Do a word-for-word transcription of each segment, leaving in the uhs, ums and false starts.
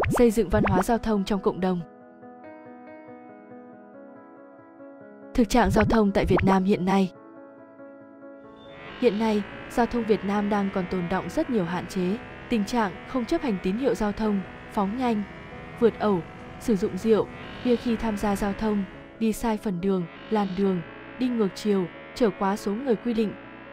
Xây dựng văn hóa giao thông trong cộng đồng. Thực trạng giao thông tại Việt Nam hiện nay. Hiện nay, giao thông Việt Nam đang còn tồn đọng rất nhiều hạn chế, tình trạng không chấp hành tín hiệu giao thông, phóng nhanh, vượt ẩu, sử dụng rượu, bia khi tham gia giao thông, đi sai phần đường, làn đường, đi ngược chiều, chở quá số người quy định.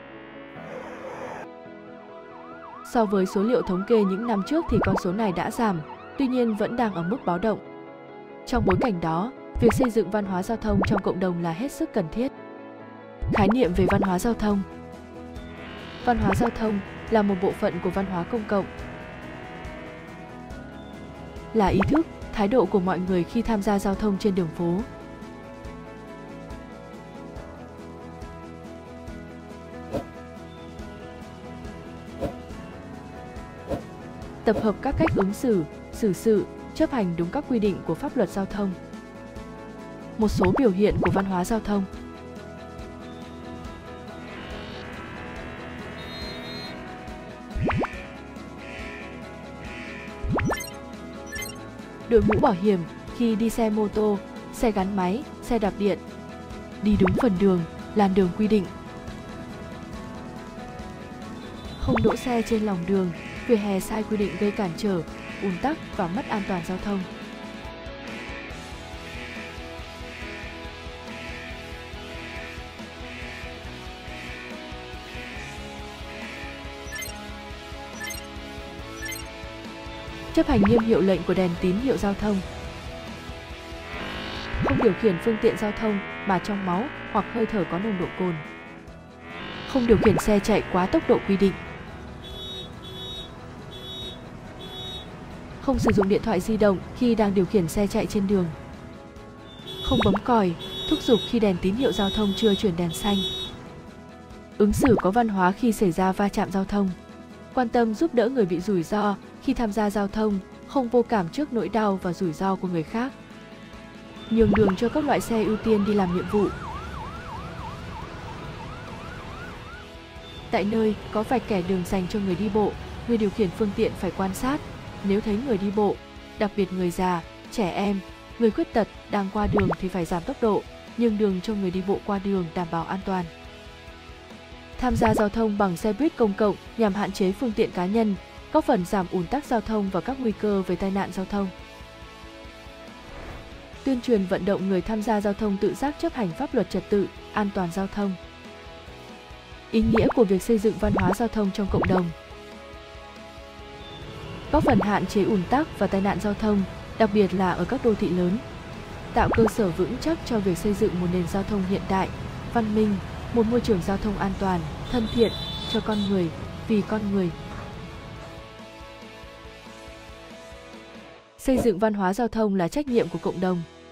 So với số liệu thống kê những năm trước thì con số này đã giảm, tuy nhiên vẫn đang ở mức báo động. Trong bối cảnh đó, việc xây dựng văn hóa giao thông trong cộng đồng là hết sức cần thiết. Khái niệm về văn hóa giao thông. Văn hóa giao thông là một bộ phận của văn hóa công cộng. Là ý thức, thái độ của mọi người khi tham gia giao thông trên đường phố. Tập hợp các cách ứng xử, xử sự, chấp hành đúng các quy định của pháp luật giao thông. Một số biểu hiện của văn hóa giao thông. Đội mũ bảo hiểm khi đi xe mô tô, xe gắn máy, xe đạp điện. Đi đúng phần đường, làn đường quy định. Không đỗ xe trên lòng đường, vỉa hè sai quy định gây cản trở, ùn tắc và mất an toàn giao thông. Chấp hành nghiêm hiệu lệnh của đèn tín hiệu giao thông. Không điều khiển phương tiện giao thông mà trong máu hoặc hơi thở có nồng độ cồn. Không điều khiển xe chạy quá tốc độ quy định. Không sử dụng điện thoại di động khi đang điều khiển xe chạy trên đường. Không bấm còi, thúc giục khi đèn tín hiệu giao thông chưa chuyển đèn xanh. Ứng xử có văn hóa khi xảy ra va chạm giao thông. Quan tâm giúp đỡ người bị rủi ro khi tham gia giao thông, không vô cảm trước nỗi đau và rủi ro của người khác. Nhường đường cho các loại xe ưu tiên đi làm nhiệm vụ. Tại nơi có vạch kẻ đường dành cho người đi bộ, người điều khiển phương tiện phải quan sát. Nếu thấy người đi bộ, đặc biệt người già, trẻ em, người khuyết tật đang qua đường thì phải giảm tốc độ, nhường đường cho người đi bộ qua đường đảm bảo an toàn. Tham gia giao thông bằng xe buýt công cộng nhằm hạn chế phương tiện cá nhân, góp phần giảm ùn tắc giao thông và các nguy cơ về tai nạn giao thông. Tuyên truyền vận động người tham gia giao thông tự giác chấp hành pháp luật trật tự, an toàn giao thông. Ý nghĩa của việc xây dựng văn hóa giao thông trong cộng đồng. Góp phần hạn chế ùn tắc và tai nạn giao thông, đặc biệt là ở các đô thị lớn. Tạo cơ sở vững chắc cho việc xây dựng một nền giao thông hiện đại, văn minh, một môi trường giao thông an toàn, thân thiện cho con người, vì con người. Xây dựng văn hóa giao thông là trách nhiệm của cộng đồng.